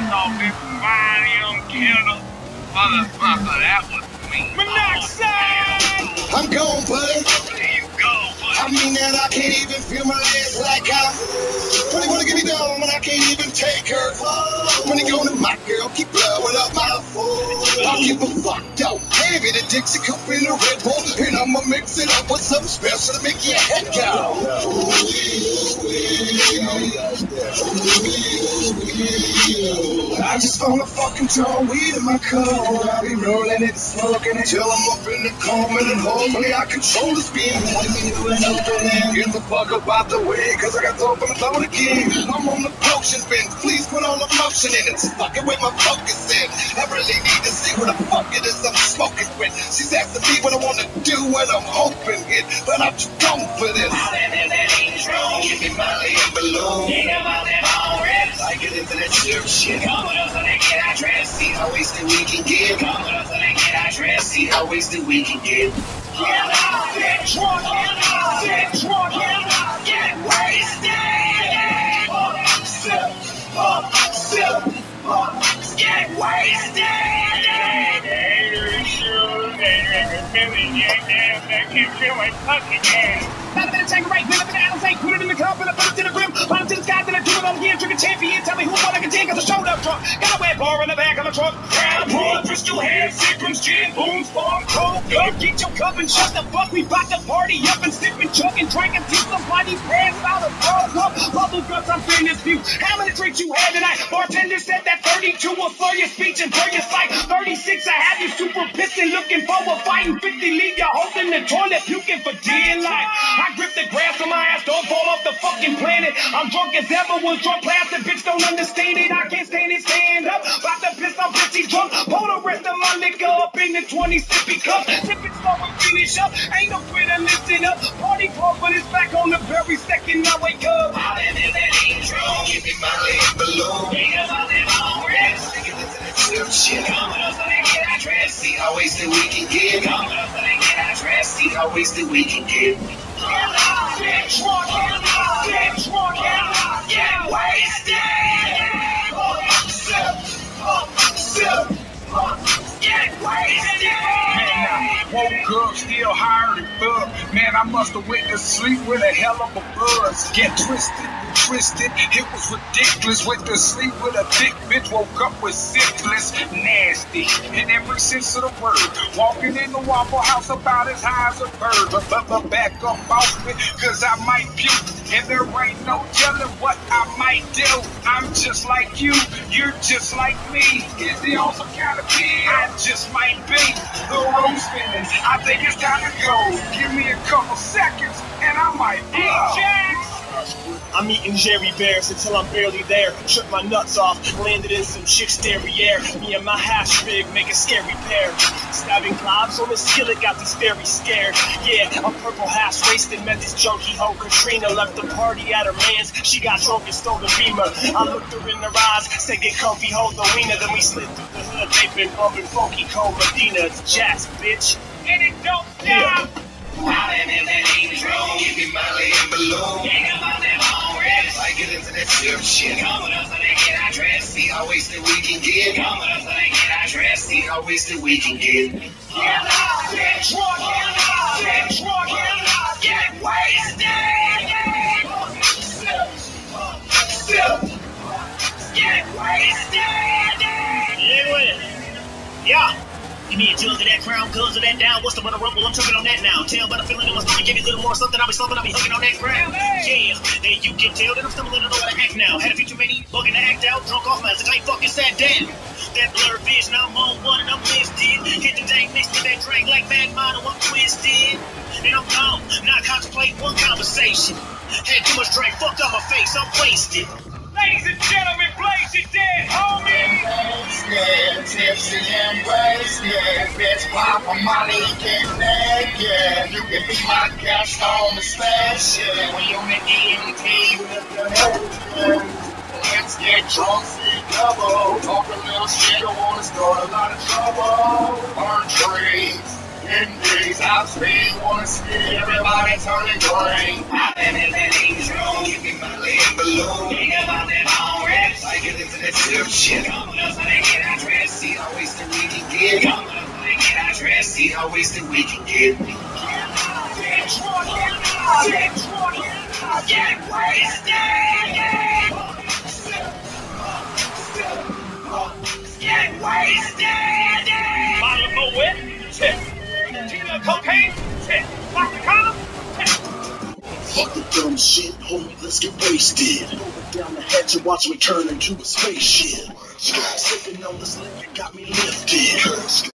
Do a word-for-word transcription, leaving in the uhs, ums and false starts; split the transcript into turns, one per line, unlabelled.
thought this fine young killer, motherfucker, that was me.
Monoxide! I'm gone, buddy.
There you go, buddy.
I mean that I can't even feel my legs like I'm. When they wanna get me down when I can't even take her. When they go to my girl, keep blowing up my phone. I'll give a fuck, yo. Hand me the Dixie cup in a Red Bull, and I'ma mix it up with something special to make your head go. I just wanna fucking throw weed in my cup. I'll be rolling it, smoking it till I'm up in the coma, and hopefully I control the speed. Get the fuck up out the way, cause I got to open the phone again. I'm on the potion bin, please put all the motion in it. Fucking with my focus in. I really need to see what the fuck it is I'm smoking with. She's asking me what I wanna do when I'm hoping it, but I'm too gone for this. Give me Molly and balloon. I get into that shit shit. Come with us so they get our dress. See how wasted we can get. Come with us so they get our dress. See how wasted we can get. Get out, get drunk, get out, get drunk, get out, get wasted. Up, sip, up, sip, up, get wasted.
That keeps you like fucking ass.
Not a bit of Tanqueray, been up in the Alizé, put it in the cup and I put it to the brim. Bottom to the sky, then I do it all again. Trigger champion, tell me who won I can take, cause I showed up drunk. Got a wet bar in the back of the truck. Crown, broad, crystal head, Seagram's, gin, boom, farm, cold. Go get your cup and shut the fuck. We bout to party up and sipping, chugging, drinking, till somebody pass out of ball up. Bubble guts, I'm feeling this view. How many drinks you had tonight? Bartender said that thirty-two will slur your speech and blur your sight. thirty-six, I have you super pissed and looking for a fighting. fifty, leave you holding the toilet, puking for dear life. I grip the grass on my ass, don't fall off the fucking planet. I'm drunk as ever, was drunk plastic, bitch don't understand it. I can't stand it, stand up. About to piss off bitchy drunk. Pour the rest of my liquor up in the twenty sippy cup. Sip it slow and finish up. Ain't no quitter lifting up. Party close, but it's back on the very second I wake up.
I've been in that intro. Give me Molly and balloon.
Ain't about them on rest.
Get into that shit shit.
Come with us so they get our dress.
See how wasted we can get.
Come with us so they get our dress.
See how wasted we can get.
Get out, get drunk, get out, get drunk, get out, get wasted. Up, sip, up, sip, up, get wasted.
Man, I woke up still higher than fuck. Man, I must have went to sleep with a hell of a buzz. Get twisted, twisted. It was ridiculous. Went to sleep with a thick bitch. Woke up with syphilis. Nasty in every sense of the word. Walking in the Waffle House about as high as a bird. But, but, but back up off me, cause I might puke. And there ain't no telling what I might do. I'm just like you, you're just like me. Is the awesome kind of kid I just might be. The room's spinning, I think it's time to go. Give me a couple seconds and I might blow.
I'm eating Jerry Bears until I'm barely there. Shook my nuts off, landed in some chick's derriere. Me and my hash rig make a scary pair. Stabbing globs on the skillet got these fairies scared. Yeah, I'm purple hash wasted, met this junkie hoe Katrina. Left the party at her man's, she got drunk and stole the Beamer. I looked her in the eyes, said get comfy, hold the wiener. Then we slid through the hood, they've been bumping funky cold Medina. It's Jazz, bitch.
And it don't stop.
Yeah.
I've been in that intro. Give me Molly and balloon.
Ain't about them on rest.
I get into that shit shit.
Come with us so they get our dress.
See how wasted we can get.
Come with us so they get our dress.
See how wasted we can get.
Get out, get drunk, get out, get drunk, get out, get wasted. Sip, sip, get wasted.
Yeah, well. Yeah. Give me a jug of that Crown, cuz of that down. What's the butter rumble? I'm choking on that now. Tell by the feeling in my stomach, give me a little more something. I'll be slumping, I'll be hooking on that ground. Yeah, then you can tell that I'm stumbling to know how to act now. Had a few too many, bugging to act out. Drunk off my ass, I ain't fucking sat down. That blurred vision, I'm on one and I'm listed. Hit the dank mixed with that drink like Mad Mono, I'm twisted. And I'm gone, not contemplating one conversation. Had too much drink, fucked on my face, I'm wasted.
Ladies and gentlemen, blaze it dead, homie.
Wasted, tipsy and wasted. Bitch, pop a Molly, get naked. You can be my guest on the station. When you make E M T with the hurricane. Let's get drunk, see double. Talk a little shit, don't wanna start a lot of trouble. Burn trees. In days I've seen, wanna see everybody turning green. I've been in that intro, give me Molly and balloon.
Ain't about them on rest.
I get into that Slim shit. Come on, let's get our dress. See how wasted we can get. Come on, let's get our dress. See how wasted we can get. Get wasted. Get wasted.
Bottle of Moet, check. Tina cocaine, check. Doctor Condom, check.
Fuck the dumb shit, homie, let's get wasted. Moving down the hatch and watch me turn into a spaceship. Sipping on this liquor got me lifted.